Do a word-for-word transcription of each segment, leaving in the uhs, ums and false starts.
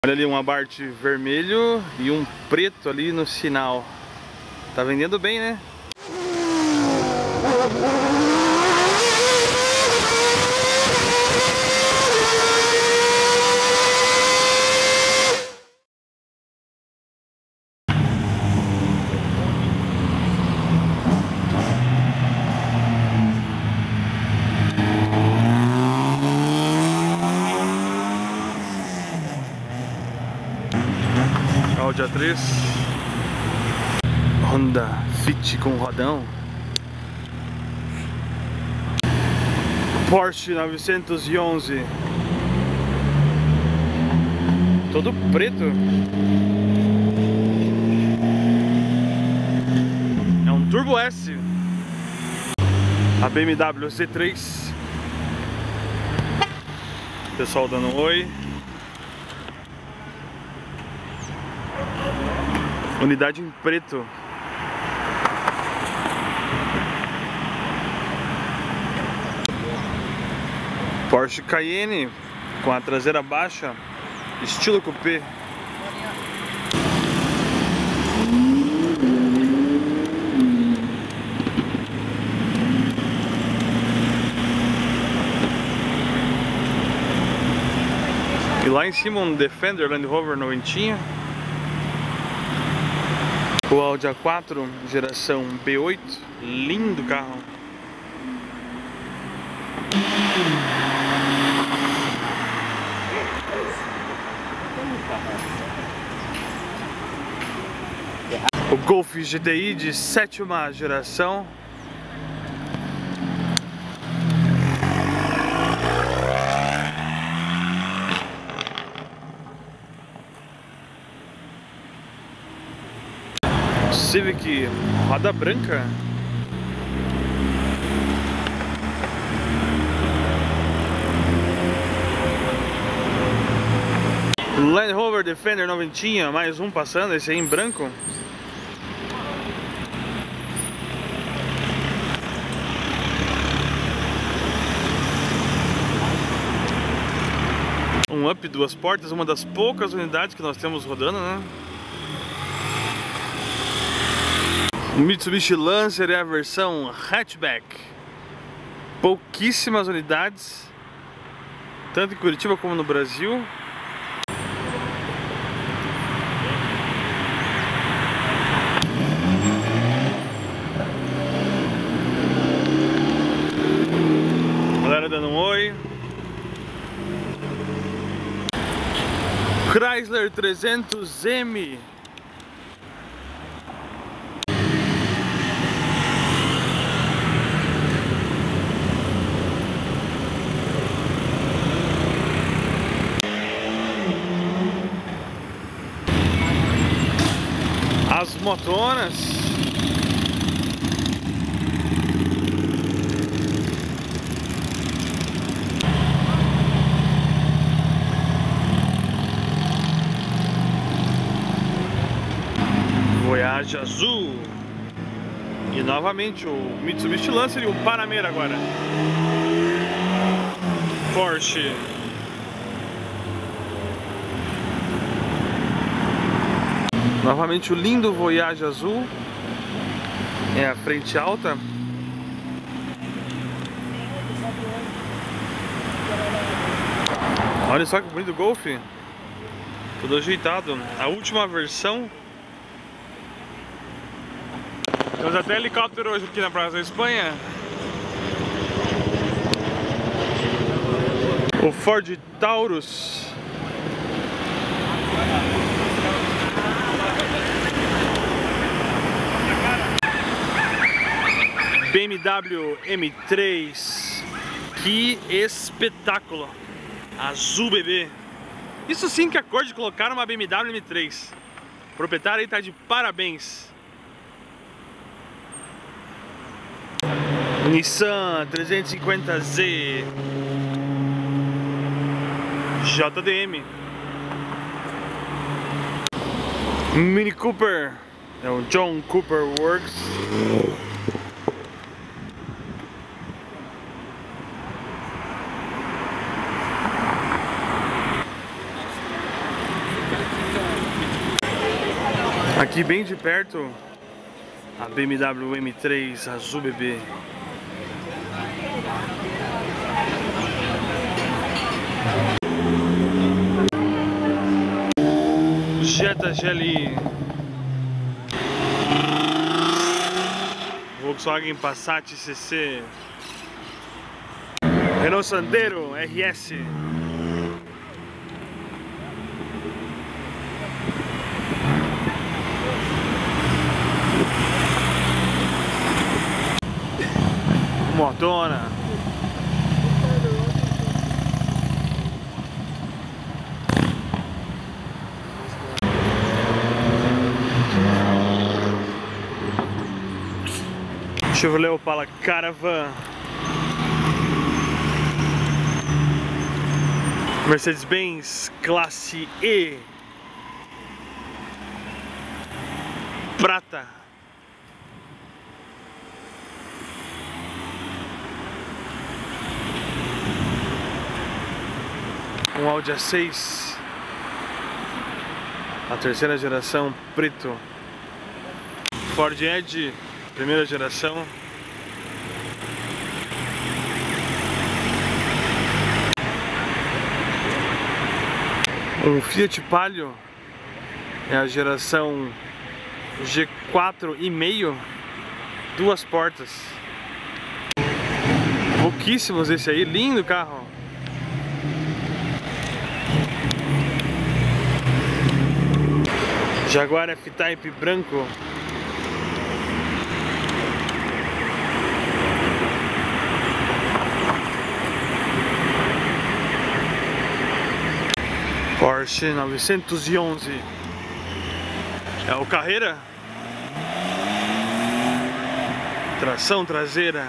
Olha ali um Abarth vermelho e um preto ali no sinal. Tá vendendo bem, né? Audi A três, Honda Fit com rodão, Porsche novecentos e onze, todo preto. É um Turbo S. A B M W Z três, pessoal dando um oi. Unidade em preto. Porsche Cayenne com a traseira baixa, estilo coupé. E lá em cima um Defender Land Rover noventinha. O Audi A quatro, geração B oito, lindo carro. O Golf G T I de sétima geração. Civic roda branca. Land Rover Defender noventinha, mais um passando, esse aí em branco. Um Up duas portas, uma das poucas unidades que nós temos rodando, né? O Mitsubishi Lancer é a versão hatchback. Pouquíssimas unidades, tanto em Curitiba como no Brasil. Galera dando um oi. Chrysler trezentos M. As motonas. Voyage azul. E novamente o Mitsubishi Lancer e o Panamera agora. Porsche. Novamente o lindo Voyage azul. É a frente alta. Olha só que bonito o Golf. Tudo ajeitado. A última versão. Temos até helicóptero hoje aqui na Praça da Espanha. O Ford Taurus. B M W M três. Que espetáculo! Azul bebê. Isso sim que é cor de colocar uma B M W M três. O proprietário aí tá de parabéns. Nissan trezentos e cinquenta Z J D M. Mini Cooper. É o John Cooper Works. Aqui bem de perto, a B M W M três Azul Bebê. Jetta G L I, Volkswagen Passat C C, Renault Sandero R S, Motona, Chevrolet Opala Caravan, Mercedes-Benz Classe E Prata, um Audi A seis, a terceira geração preto, Ford Edge primeira geração, um Fiat Palio, é a geração G quatro e meio, duas portas, pouquíssimos esse aí, lindo carro. Jaguar F-Type branco, Porsche novecentos e onze, é o Carrera, tração traseira,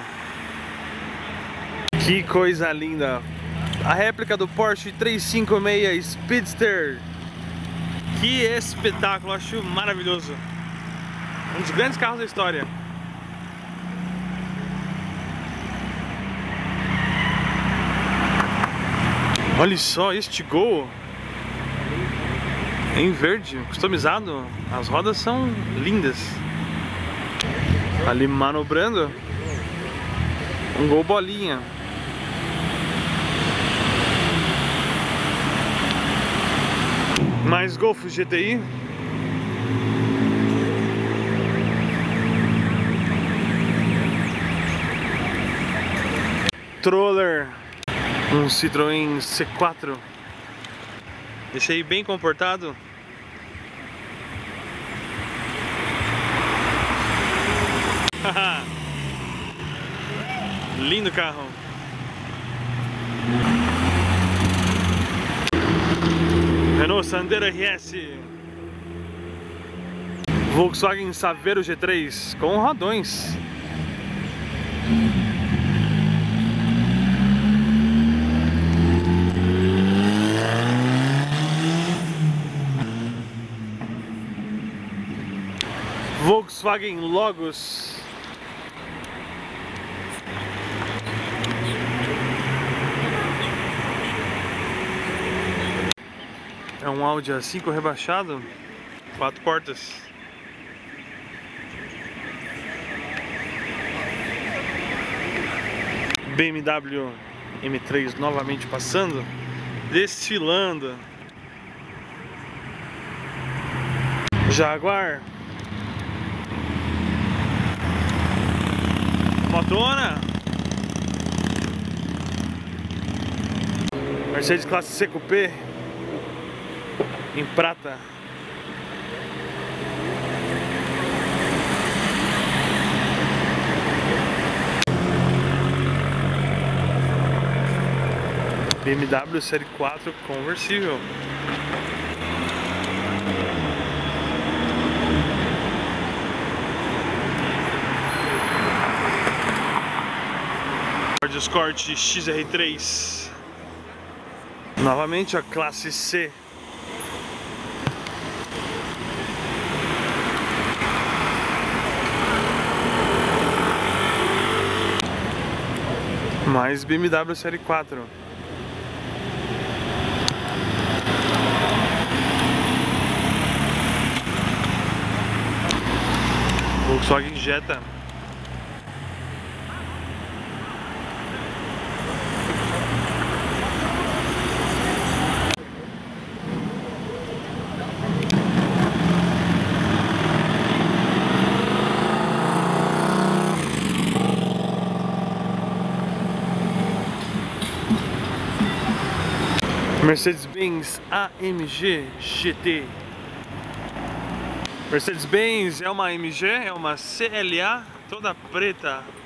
que coisa linda, a réplica do Porsche trezentos e cinquenta e seis Speedster, que espetáculo, acho maravilhoso, um dos grandes carros da história. Olha só este Gol em verde, customizado, as rodas são lindas. Ali manobrando, um Gol bolinha. Mais Golf G T I. Troller, um Citroën C quatro. Esse aí bem comportado. Lindo carro. Renault Sandero R S, Volkswagen Saveiro G três com rodões. Volkswagen Logos. É um Audi A cinco rebaixado, quatro portas. B M W M três novamente passando, desfilando. Jaguar, Motona, Mercedes classe C Coupé em prata. B M W Série quatro conversível. Ford Escort X R três. Novamente a classe C. Mais B M W Série quatro. Volkswagen Jetta. Mercedes-Benz A M G G T. Mercedes-Benz é uma A M G, é uma C L A toda preta.